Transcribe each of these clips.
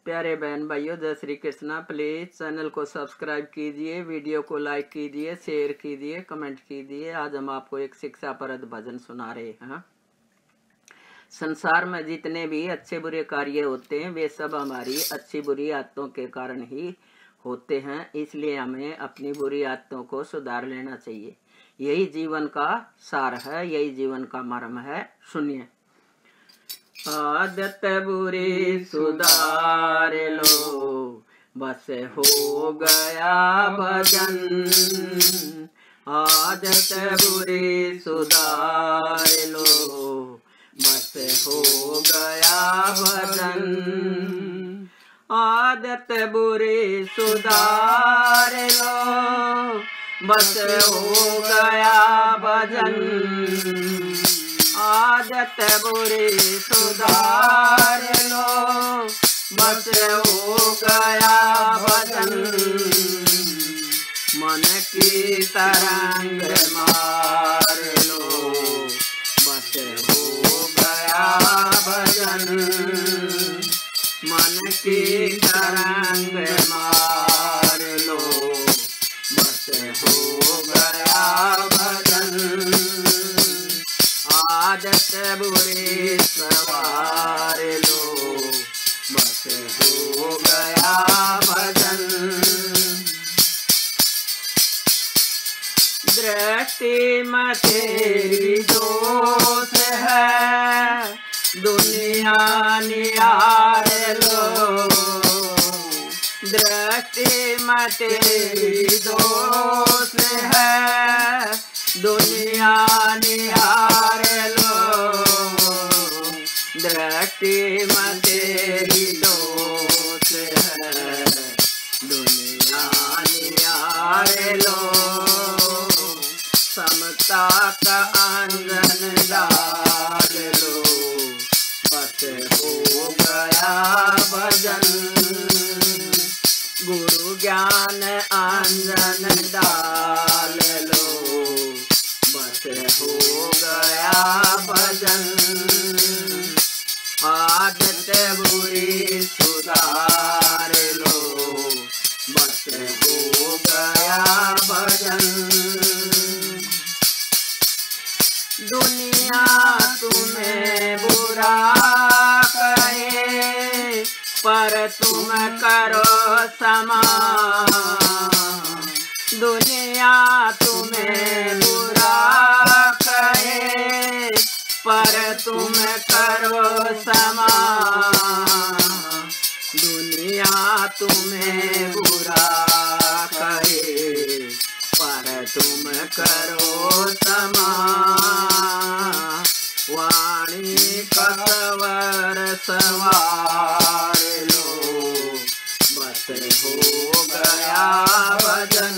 प्यारे बहन भाइयों, जय श्री कृष्णा। प्लीज चैनल को सब्सक्राइब कीजिए, वीडियो को लाइक कीजिए, शेयर कीजिए, कमेंट कीजिए। आज हम आपको एक शिक्षाप्रद भजन सुना रहे हैं। संसार में जितने भी अच्छे बुरे कार्य होते हैं वे सब हमारी अच्छी बुरी आदतों के कारण ही होते हैं, इसलिए हमें अपनी बुरी आदतों को सुधार लेना चाहिए। यही जीवन का सार है, यही जीवन का मर्म है। सुनिए। आदत बुरी सुधार लो, बस हो गया भजन। आदत बुरी सुधार लो, बस हो गया भजन। आदत बुरी सुधार लो, बस हो गया भजन। आदत बुरी सुधार लो, बस हो गया भजन। मन की तरंग मार लो, बस हो गया भजन। मन की तरंग मार लो, बस हो गया भजन। आदत बुरी सवार लो, बस हो गया भजन। दृष्टि में तेरी दोष है, दुनिया निहार लो। दृष्टि में तेरी दोष है, दुनिया निहार लो। दृष्टि में तेरी दोष है, दुनिया निहार लो। समता का आंगन डाल लो, बस हो गया भजन। गुरु ज्ञान आंगन डाल लो, बस हो गया भजन। आदत बुरी सुधार लो, बस हो गया भजन। दुनिया तुम्हें बुरा कहे, पर तुम करो क्षमा। दुनिया तुम्हें बुरा कहे, पर तुम करो क्षमा। दुनिया तुम्हें बुरा कहे, पर तुम करो क्षमा। वाणी कतवर सवार लो, बस हो गया भजन।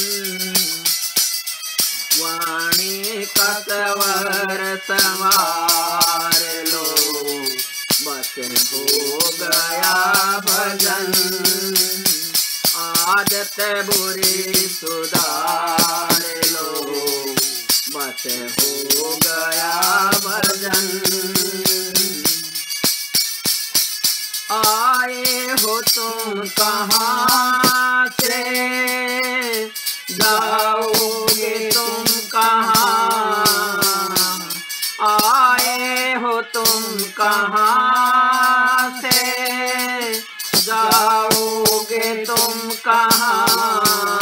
वाणी कतवर सवार लो, बस हो गया भजन। आदत बुरी सुधार लो, बस हो गया भजन। आए हो तुम कहाँ से, जाओगे तुम कहाँ। आए हो तुम कहाँ से, जाओगे तुम कहाँ।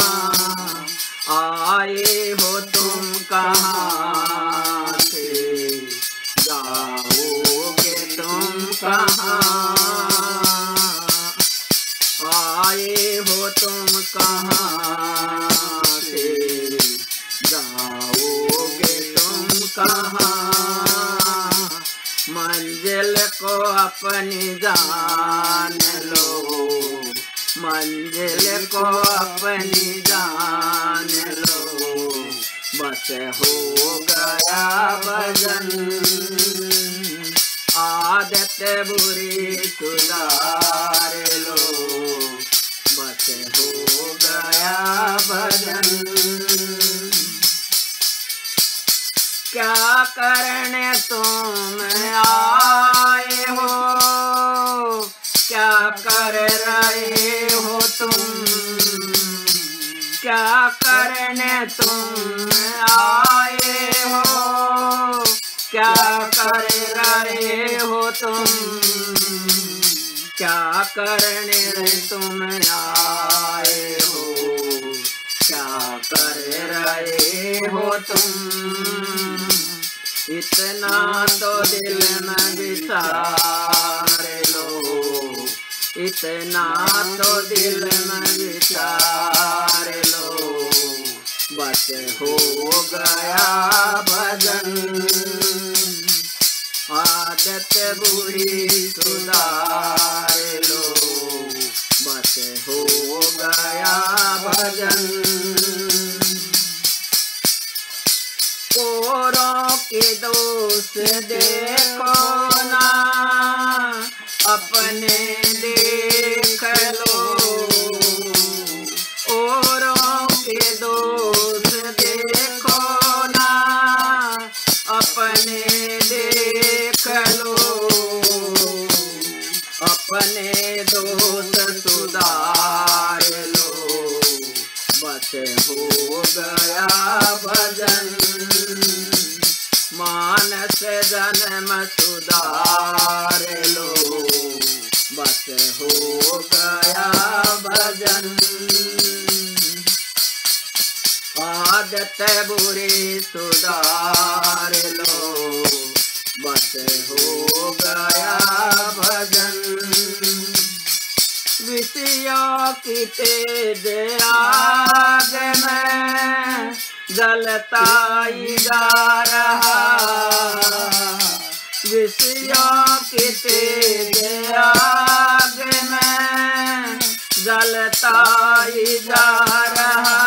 आए हो तुम कहाँ से, जाओगे तुम कहाँ। आए हो तुम कहाँ से, जाओगे तुम कहाँ। मंजिल को अपनी जान लो, मंजिल को अपनी जान लो, बस हो गया भजन। आदत बुरी सुधार लो, बस हो गया भजन। क्या करने तुम आए हो, क्या कर रहे हो तुम, क्या करने तुम आए हो, क्या कर रहे हो तुम, क्या करने तुम आए हो, क्या कर रहे हो तुम। इतना तो दिल में विचार लो, इतना तो दिल में विचार लो, बस हो गया भजन। आदत बुरी सुधार लो, बस हो गया भजन। औरों के दोष देखो ना, अपने देख लो, औरों के दोष देखो ना, अपने देख लो, अपने दोष सुधार लो, बस हो गया भजन। मानस जन्म सुधार लो, बस हो गया भजन। आदत बुरी सुधार लो, बस हो गया भजन। विषयों की तेज आग में जलता ही जा रहा, विषयों की तेज आग में जलता ही जा रहा,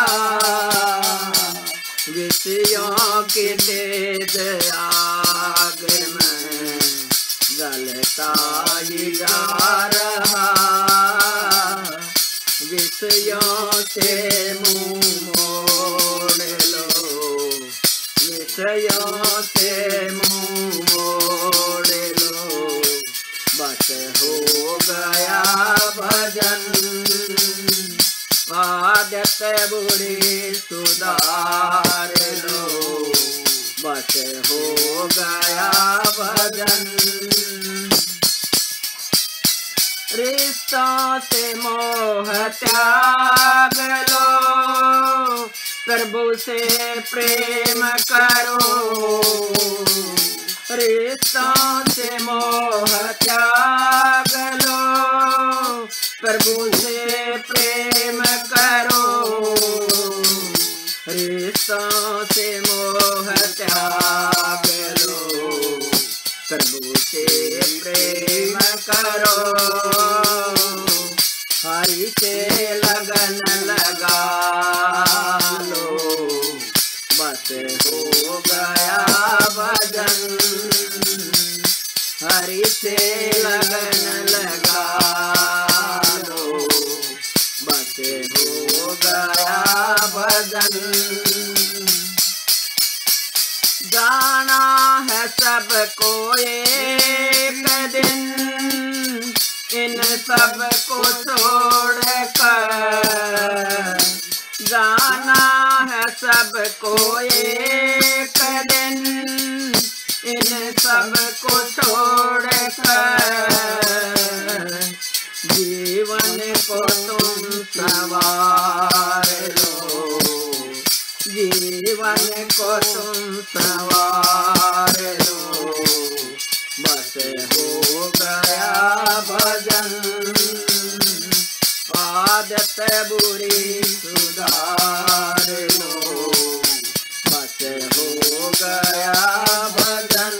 विषयों की तेज आग में जलता ही जा रहा। विषयों से मुंह मोड़ लो, विषयों से मुंह मोड़ लो, बस हो गया भजन। आदत बुरी सुधार लो, बस हो गया भजन। रिश्तों से मोह त्याग लो, प्रभु से प्रेम करो, रिश्तों से मोह त्याग लो, प्रभु से प्रेम करो, रिश्तों से मोह त्याग लो, प्रभु से प्रेम करो। हरि से लगन लगा लो, बस हो गया भजन। हरि से लगन लगा लो, बस हो गया भजन। जाना है सबको एक दिन, इन सब को छोड़ कर, जाना है सबको एक दिन, इन सब को छोड़ कर, जीवन को तुम सवार लो, जीवन को तुम सवार लो, बस हो गया भजन। आदत बुरी सुधार लो, बस हो गया भजन।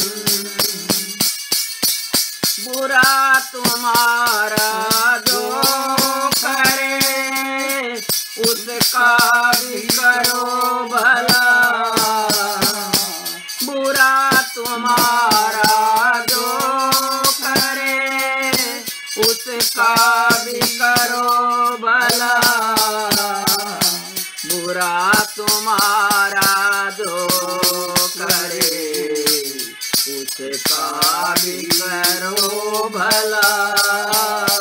बुरा तुम्हारा जो करे, उसका भी करो भला, बुरा तुम्हारा जो करे, उसका भी करो भला, बुरा तुम्हारा जो करे, उसका भी करो भला।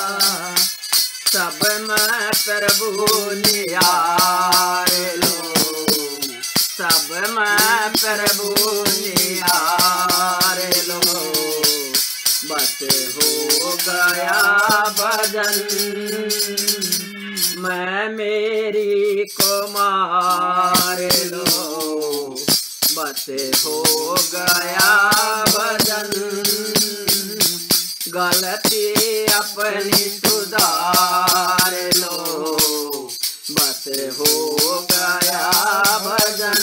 सब में प्रभु निहार लो, सब में प्रभु निहार लो। बस हो गया भजन, मैं मेरी को मार लो। बस हो गया भजन, गलती अपनी सुधार लो। बस हो गया भजन,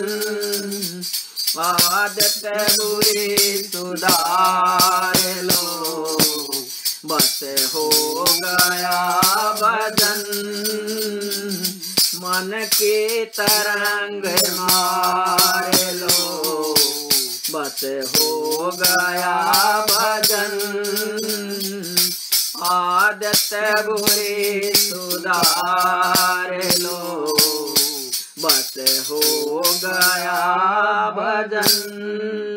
आदत बुरी सुधार लो। बस हो गया भजन, मन की तरंग मार लो। बस हो गया भजन, आदत बुरी सुधार लो। बस हो गया भजन।